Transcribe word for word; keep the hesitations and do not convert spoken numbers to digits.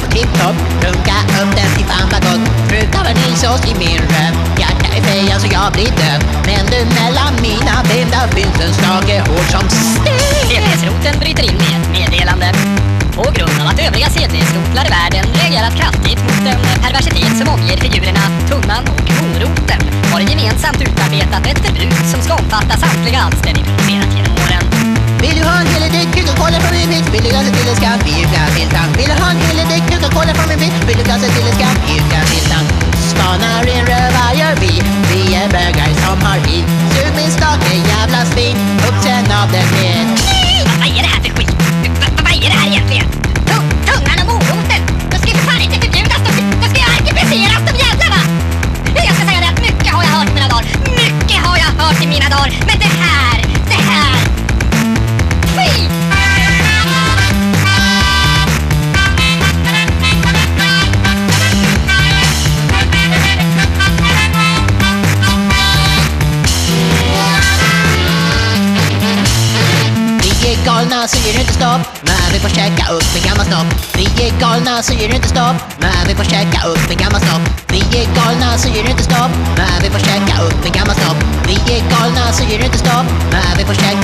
på tipptopp. Runka upp den till fan vad gott. Frukt av vaniljsås i min röv. Hjärta är fejan så jag blir död. Men du, mellan mina ben där finns en stake hård som sten. C D-skroten bryter in med ett meddelande. På grund av att övriga C D-skrotlar i världen reagerat kraftigt mot den perversitet som omger figurerna Tunnan och Moroten har gemensamt utarbetat ett förbud som ska omfatta samtliga alster ni producerat genom åren. Vill du ha en hel däck Coca-Cola från min bil? Vill du gasa till en skam? Bjuda till tant. Vill du ha en hel däck Coca-Cola från min bil? Vill du gasa till en skam? Bjuda till tant. Spanar in röva gör vi. Vi är bögar som har vi. Sug min stake jävla svin. Upptänd av den med. Vad är det här för skit? Vad är det här egentligen? Tungan och Moroten. De skulle fan inte förbjudas. De ska arkebuseras, de jävlarna. Jag ska säga det att mycket har jag hört i mina dagar. Mycket har jag hört i mina dagar. Men det här, det här. Fy! Vi är galna så ger du inte stopp. Men vi får käka upp en gammal snopp. Vi är galna så ger du inte stopp. Men vi får käka upp en gammal snopp. Vi är galna så ger du inte stopp. Men vi får käka upp en gammal snopp. Vi är galna så ger du inte stopp. Men vi får käka